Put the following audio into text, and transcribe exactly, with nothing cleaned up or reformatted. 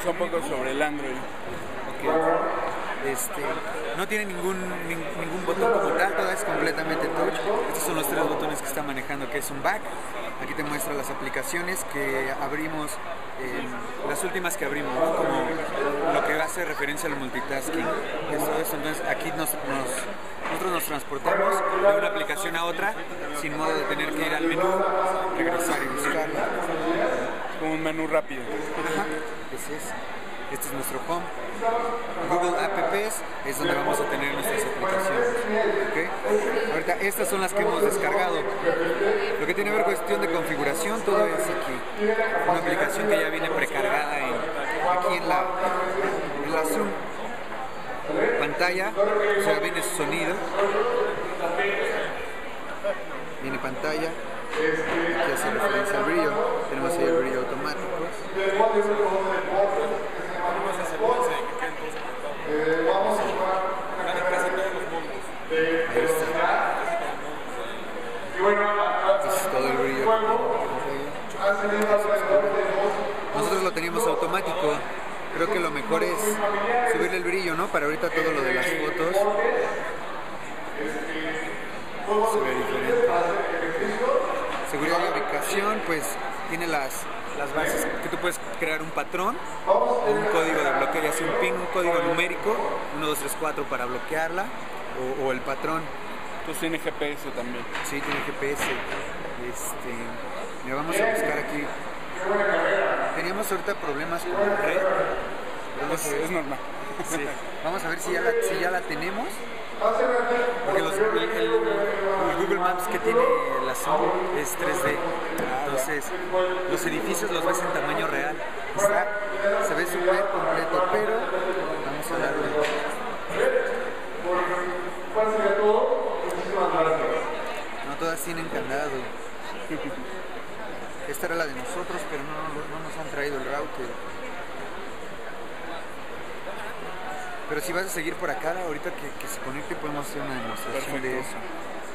un poco sobre el Android. Okay. Este, no tiene ningún, ning, ningún botón como tal, todo es completamente touch. Estos son los tres botones que está manejando, que es un back. Aquí te muestra las aplicaciones que abrimos, eh, las últimas que abrimos, ¿no? Como lo que hace referencia al multitasking. Eso, eso. Entonces aquí nos, nos, nosotros nos transportamos de una aplicación a otra sin modo de tener que ir al menú, regresar y buscarla. Como un menú rápido. Ajá. Ese es. Este es nuestro home. Google Apps es donde vamos a tener nuestras aplicaciones. ¿Okay? Ahorita estas son las que hemos descargado. Lo que tiene que ver con cuestión de configuración, todo es aquí. Una aplicación que ya viene precargada en, aquí en la, en la Zoom pantalla. O sea, viene su sonido. Viene pantalla. Aquí hace referencia al brillo. Tenemos ahí el brillo automático. Ahí está. Este es todo el brillo. Nosotros lo teníamos automático. Creo que lo mejor es subirle el brillo, ¿no? Para ahorita todo lo de las fotos se ve diferente. Seguridad de ubicación, pues tiene las, las bases que tú puedes crear un patrón o un código de bloqueo, ya sea un pin, un código numérico, uno, dos, tres, cuatro para bloquearla, o, o el patrón. Pues tiene G P S también. Sí, tiene G P S. Este, mira, vamos a buscar aquí. Teníamos ahorita problemas con la red. Es, es normal. Sí. Vamos a ver si ya la, si ya la tenemos. Porque los, el, el, el Google Maps que tiene la Zoom es tres D. Entonces, los edificios los ves en tamaño real. Está, se ve súper completo, pero vamos a darle. No todas tienen candado. Esta era la de nosotros, pero no, no nos han traído el router. Pero si vas a seguir por acá, ahorita que, que se conecte podemos hacer una demostración. Perfecto. De eso.